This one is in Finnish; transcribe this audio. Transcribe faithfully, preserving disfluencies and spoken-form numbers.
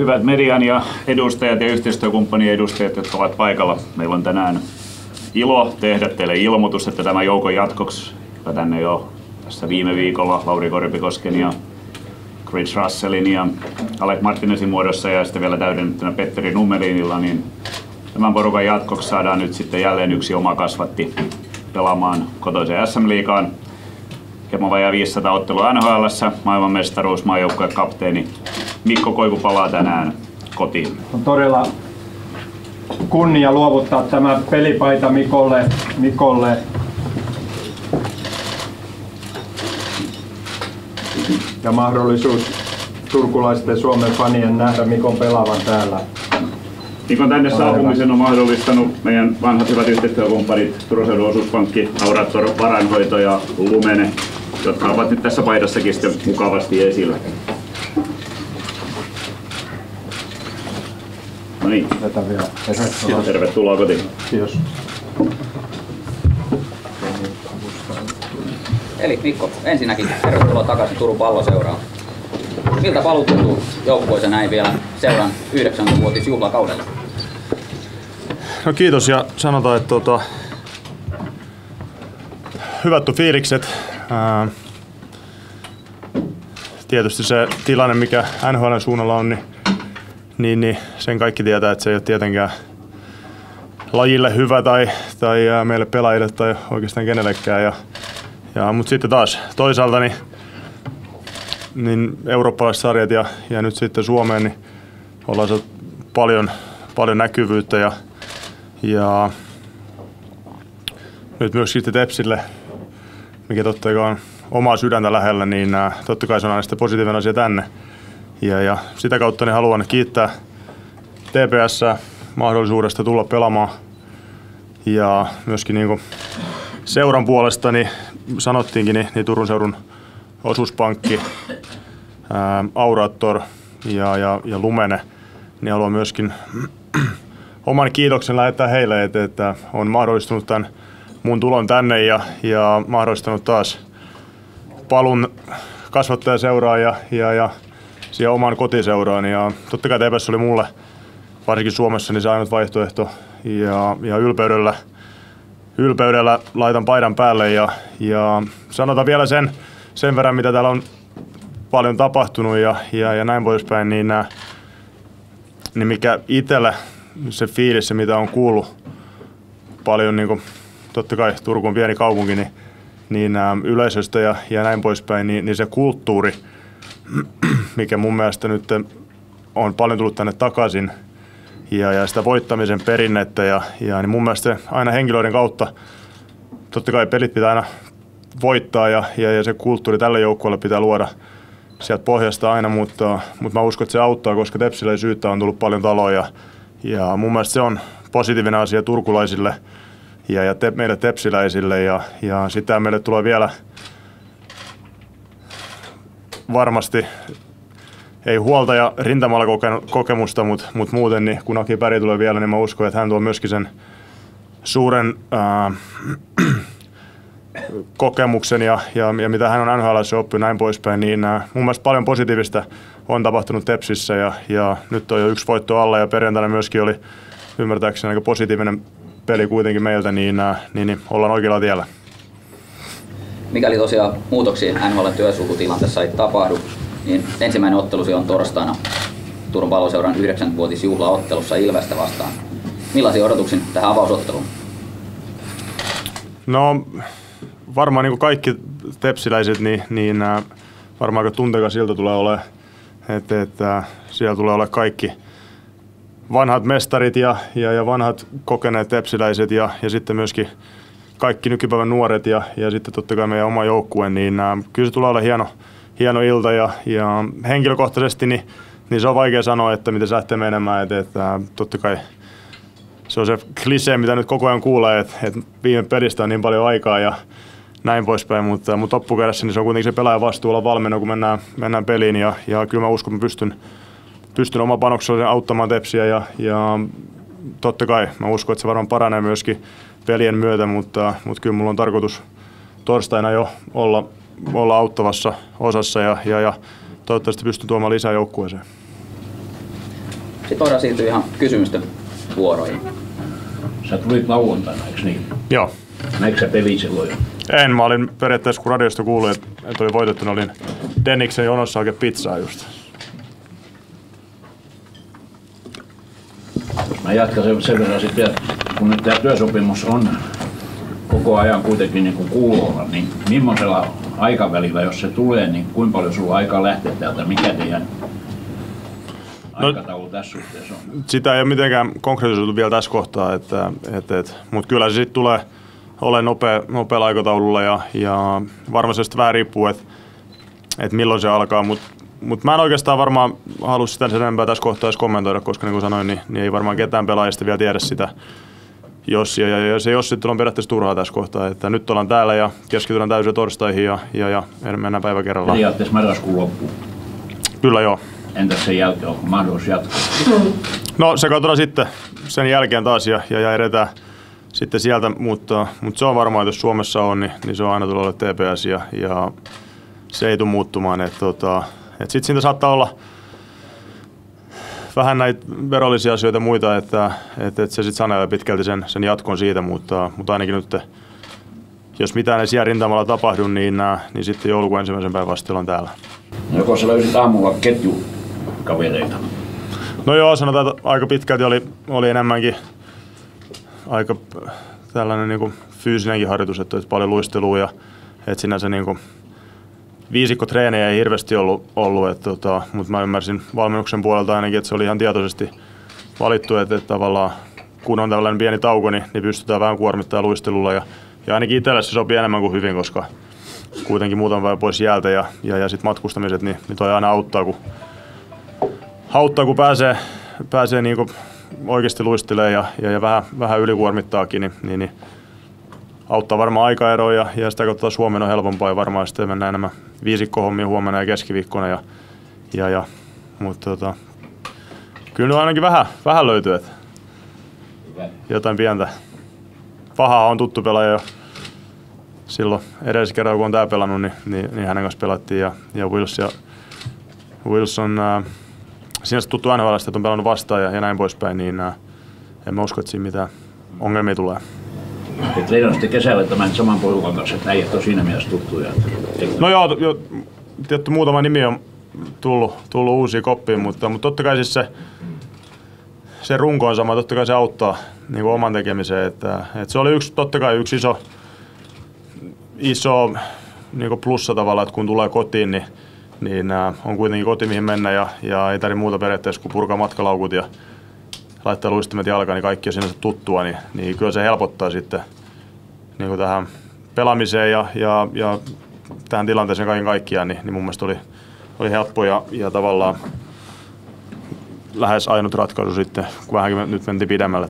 Hyvät median ja edustajat ja yhteistyökumppanien edustajat, jotka ovat paikalla. Meillä on tänään ilo tehdä teille ilmoitus, että tämä joukon jatkoksi, joka tänne jo tässä viime viikolla Lauri Korpikosken ja Chris Russellin ja Alec Martinezin muodossa ja sitten vielä täydennettynä Petteri Nummelinilla, niin tämän porukan jatkoksi saadaan nyt sitten jälleen yksi oma kasvatti pelaamaan kotoiseen S M-liigaan. Hieman vajaa viisisataa ottelua N H L:ssä, maailmanmestaruus, maajoukkueen kapteeni Mikko Koivu palaa tänään kotiin. On todella kunnia luovuttaa tämä pelipaita Mikolle. Mikolle. Ja mahdollisuus turkulaisten Suomen fanien nähdä Mikon pelaavan täällä. Mikon tänne saapumisen on mahdollistanut meidän vanhat hyvät yhteistyökumppanit Turun Seudun Osuuspankki, Aurator, Varainhoito ja Lumene, jotka ovat nyt tässä paidassakin sitten mukavasti esillä. No niin. Tätä vielä. Tervetuloa. Tervetuloa kotiin. Kiitos. Eli Mikko, ensinnäkin tervetuloa takaisin Turun Palloseuraan. Miltä paluu tuntuu joukkueeseen näin vielä seuran yhdeksänkymmenvuotisjuhlakaudella? No kiitos ja sanotaan, että tuota, hyvät on fiilikset. Ää, tietysti se tilanne, mikä N H L:n suunnalla on, niin, niin, niin sen kaikki tietää, että se ei ole tietenkään lajille hyvä tai, tai meille pelaajille tai oikeastaan kenellekään. Ja, ja, mutta sitten taas toisaalta niin, niin eurooppalaiset sarjat ja, ja nyt sitten Suomeen niin ollaan saatu paljon, paljon näkyvyyttä ja, ja nyt myös sitten Tepsille, mikä totta kai on omaa sydäntä lähellä, niin ää, totta kai se on aina sitten positiivinen asia tänne. Ja, ja sitä kautta niin haluan kiittää T P S:ää mahdollisuudesta tulla pelaamaan. Ja myöskin niin kuin seuran puolesta niin sanottiinkin, niin, niin Turun Seudun Osuuspankki, ää, Aurator ja, ja, ja Lumene, niin haluan myöskin oman kiitoksen lähettää heille, että, että on mahdollistunut tämän mun tulon tänne ja, ja mahdollistanut taas palun kasvattajaseuraa ja, ja, ja siihen omaan kotiseuraan. Ja totta kai T P S oli mulle, varsinkin Suomessa, niin se ainut vaihtoehto. Ja, ja ylpeydellä, ylpeydellä laitan paidan päälle ja, ja sanotaan vielä sen, sen verran, mitä täällä on paljon tapahtunut ja, ja, ja näin poispäin, niin, nää, niin mikä itsellä se fiilis, se mitä on kuullut paljon, niin kuin, totta kai Turku on pieni kaupunki, niin, niin ää, yleisöstä ja, ja näin poispäin, niin, niin se kulttuuri, mikä mun mielestä nyt on paljon tullut tänne takaisin, ja, ja sitä voittamisen perinnettä, ja, ja niin mun mielestä aina henkilöiden kautta, totta kai pelit pitää aina voittaa, ja, ja, ja se kulttuuri tälle joukkueelle pitää luoda sieltä pohjasta aina, mutta, mutta mä uskon, että se auttaa, koska Tepsille syyttä on tullut paljon taloja, ja mun mielestä se on positiivinen asia turkulaisille ja, ja te, meille tepsiläisille, ja, ja sitä meille tulee vielä varmasti, ei huolta ja rintamalla kokemusta, mutta, mutta muuten niin kun Aki Päri tulee vielä, niin mä uskon, että hän tuo myöskin sen suuren ää, kokemuksen ja, ja, ja mitä hän on N H L:ssä oppinut näin poispäin, niin ää, mun mielestä paljon positiivista on tapahtunut Tepsissä ja, ja nyt on jo yksi voitto alla ja perjantaina myöskin oli ymmärtääkseni aika positiivinen peli kuitenkin meiltä, niin, ää, niin, niin ollaan oikealla tiellä. Mikäli tosiaan muutoksia N H L:n työsulkutilanteessa ei tapahdu, niin ensimmäinen ottelusi on torstaina Turun Palloseuran yhdeksänkymmenvuotisjuhlaottelussa Ilvestä vastaan. Millaisia odotuksia tähän avausotteluun? No varmaan niin kuin kaikki tepsiläiset, niin, niin varmaan aika tunteikas ilta tulee olemaan, että, että siellä tulee olla kaikki vanhat mestarit ja, ja, ja vanhat kokeneet tepsiläiset ja, ja sitten myöskin kaikki nykypäivän nuoret ja, ja sitten totta kai meidän oma joukkue, niin ää, kyllä se tulee olla hieno, hieno ilta ja, ja henkilökohtaisesti niin, niin se on vaikea sanoa, että miten se lähtee menemään, että, että totta kai se on se klisee, mitä nyt koko ajan kuulee, että, että viime pelistä on niin paljon aikaa ja näin poispäin, mutta, mutta loppukädessä niin se on kuitenkin se pelaajan vastuu olla valmiina, kun mennään, mennään peliin ja, ja kyllä mä uskon, että mä pystyn, pystyn oma panoksella auttamaan Tepsiä ja, ja totta kai mä uskon, että se varmaan paranee myöskin pelien myötä, mutta, mutta kyllä mulla on tarkoitus torstaina jo olla, olla auttavassa osassa ja, ja, ja toivottavasti pystyn tuomaan lisää joukkueeseen. Sitten voidaan siirtyä ihan kysymysten vuoroihin. Sä tulit lauantaina, eikö niin? Joo. Näikö sä peli silloin jo? En, mä olin periaatteessa, kun radiosta kuulin, että, että oli voitettu, niin olin Denniksen jonossa oikein pizzaa just. Mä jatkan sen, sen verran sitten, että kun nyt tämä työsopimus on koko ajan kuitenkin niin kuin kuulolla, niin millaisella aikavälillä, jos se tulee, niin kuinka paljon sulla aikaa lähteä täältä, mikä teidän no, aikataulu tässä suhteessa on? Sitä ei ole mitenkään konkretisoitu vielä tässä kohtaa, että, että, että, mutta kyllä se sitten tulee olemaan nopea, nopealla aikataululla ja, ja varmasti sitten vähän riippuu, että, että milloin se alkaa, mutta Mutta mä en oikeastaan varmaan halua sitä sen enempää tässä kohtaa edes kommentoida, koska niin kuin sanoin, niin, niin ei varmaan ketään pelaajista vielä tiedä sitä Jossia. Ja, ja se Jossi on periaatteessa turhaa tässä kohtaa, että nyt ollaan täällä ja keskitytään täysin torstaihin ja, ja, ja mennään päivä kerrallaan. Periaatteessa marraskuun loppuun. Kyllä joo. Entäs sen jälkeen, onko mahdollisuus jatkaa? No se katsotaan sitten sen jälkeen taas ja, ja, ja edetään sitten sieltä, mutta, mutta se on varmaan, että jos Suomessa on, niin, niin se on aina tullut olla T P S ja, ja se ei tule muuttumaan. Että, tota, sitten siitä saattaa olla vähän näitä verollisia asioita ja muita, että, että, että se sitten sanelee pitkälti sen, sen jatkon siitä, mutta, mutta ainakin nyt, jos mitään ei siellä rintamalla tapahdu, niin, niin sitten joulukuun ensimmäisen päivän asti ollaan täällä. No joko sä löysit aamulla ketjukavereita? No joo, sanotaan, että aika pitkälti oli, oli enemmänkin aika tällainen niin kuin fyysinenkin harjoitus, että olisi paljon luistelua ja että sinänsä niin kuin viisikkotreenejä ei hirveästi ollut, ollut että, tota, mutta mä ymmärsin valmennuksen puolelta ainakin, että se oli ihan tietoisesti valittu, että, että tavallaan kun on tällainen pieni tauko, niin, niin pystytään vähän kuormittamaan luistelulla ja, ja ainakin itselle se sopii enemmän kuin hyvin, koska kuitenkin muutama päivä pois jäältä ja, ja, ja sitten matkustamiset, niin, niin toi aina auttaa, kun, auttaa, kun pääsee, pääsee niin kuin oikeasti luistelemaan ja, ja, ja vähän, vähän ylikuormittaakin, niin, niin, niin auttaa varmaan aikaeroa ja, ja sitä kautta Suomen on helpompaa ja varmaan sitten mennään enemmän viisikkohommia huomenna ja keskiviikkona. Ja, ja, ja, mutta tota, kyllä ainakin vähän, vähän löytyy, että jotain pientä. Pahaa on tuttu pelaaja jo silloin edellisellä kerralla, kun on tää pelannut, niin, niin, niin hänen kanssa pelattiin. Ja, ja Wills, ja Wills on äh, sinänsä tuttu N H L:stä, että on pelannut vastaan ja, ja näin poispäin, niin äh, en mä usko, että siinä mitään ongelmia tulee. Te treenasitte kesällä tämän saman porukan kanssa, että äijät on siinä mielessä tuttuja. No joo, jo, tietty muutama nimi on tullut, tullut uusia koppiin, mutta, mutta totta kai siis se, se runko on sama, totta kai se auttaa niin kuin oman tekemiseen. Että, että se oli yksi, totta kai yksi iso, iso niin kuin plussa tavallaan, että kun tulee kotiin, niin, niin äh, on kuitenkin koti mihin mennä ja, ja ei tarvitse muuta periaatteessa kuin purkaa matkalaukut ja laittaa luistimet jalkaan, niin kaikki on sinänsä tuttua, niin, niin kyllä se helpottaa sitten niin kuin tähän pelaamiseen ja, ja, ja tähän tilanteeseen kaiken kaikkiaan, niin, niin mun mielestä oli, oli helppo ja, ja tavallaan lähes ainut ratkaisu sitten, kun vähänkin nyt mentiin pidemmälle